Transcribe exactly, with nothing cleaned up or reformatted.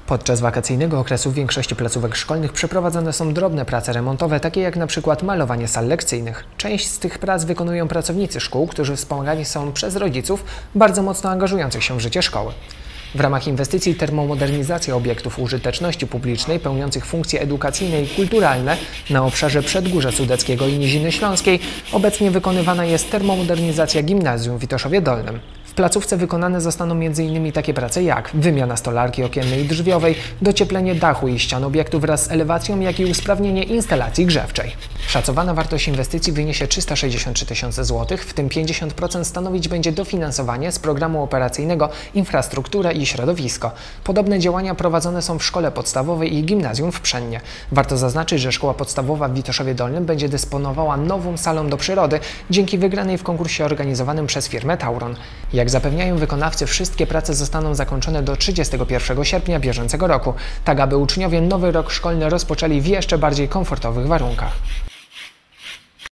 Podczas wakacyjnego okresu w większości placówek szkolnych przeprowadzane są drobne prace remontowe, takie jak na przykład malowanie sal lekcyjnych. Część z tych prac wykonują pracownicy szkół, którzy wspomagani są przez rodziców bardzo mocno angażujących się w życie szkoły. W ramach inwestycji termomodernizacja obiektów użyteczności publicznej pełniących funkcje edukacyjne i kulturalne na obszarze Przedgórza Sudeckiego i Niziny Śląskiej obecnie wykonywana jest termomodernizacja gimnazjum w Witoszowie Dolnym. W placówce wykonane zostaną między innymi takie prace jak wymiana stolarki okiennej i drzwiowej, docieplenie dachu i ścian obiektu wraz z elewacją, jak i usprawnienie instalacji grzewczej. Szacowana wartość inwestycji wyniesie trzysta sześćdziesiąt trzy tysiące złotych, w tym pięćdziesiąt procent stanowić będzie dofinansowanie z programu operacyjnego Infrastruktura i Środowisko. Podobne działania prowadzone są w szkole podstawowej i gimnazjum w Pszennie. Warto zaznaczyć, że szkoła podstawowa w Witoszowie Dolnym będzie dysponowała nową salą do przyrody dzięki wygranej w konkursie organizowanym przez firmę Tauron. Jak zapewniają wykonawcy, wszystkie prace zostaną zakończone do trzydziestego pierwszego sierpnia bieżącego roku, tak aby uczniowie nowy rok szkolny rozpoczęli w jeszcze bardziej komfortowych warunkach.